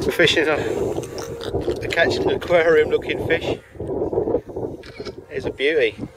We're fishing on catching an aquarium looking fish. It's a beauty.